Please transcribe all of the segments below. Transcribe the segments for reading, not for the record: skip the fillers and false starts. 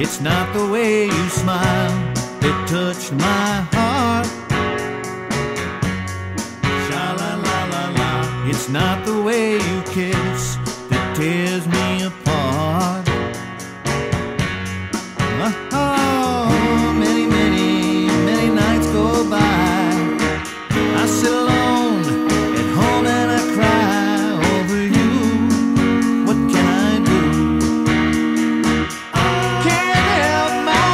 It's not the way you smile that touched my heart. Sha-la-la-la-la. It's not the way you kiss that tears me apart. Oh, many, many, many nights go by. I sit alone at home and I cry over you. What can I do? Can't help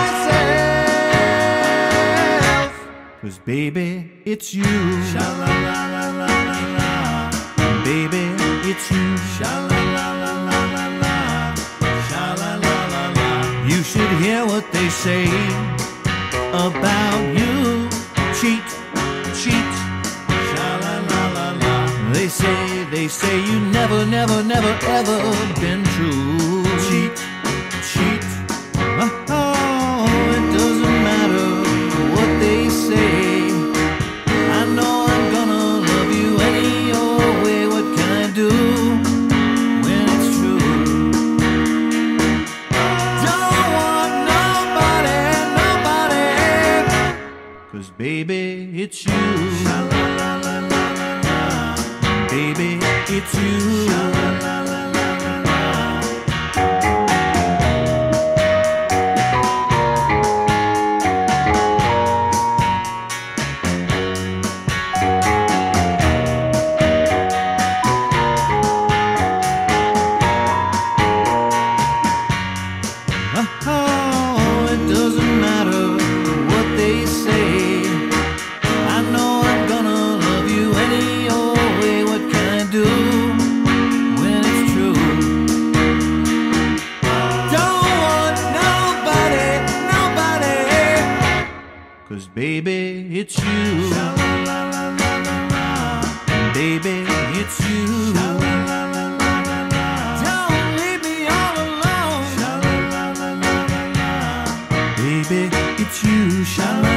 myself, 'cause baby, it's you. Sha-la-la-la-la-la-la. Baby, it's you. Sha-la-la-la-la-la-la. Sha-la-la-la-la. You should hear what they say about you. Cheat, cheat. Sha-la-la-la-la. They say you never, never, never, ever been true. Cheat, cheat. Oh, it doesn't matter what they say. I know I'm gonna love you any old way. What can I do when it's true? Don't want nobody, nobody, 'cause baby, it's you. Sha-la-la-la-la-la-la. Baby, it's you. Sha-la-la-la-la-la-la. Oh, it doesn't matter what they say. I know I'm gonna love you any old way. What can I do when it's true? Don't want nobody, nobody, 'cause baby, it's you. Baby, it's you. Don't leave me all alone. Baby, it's you.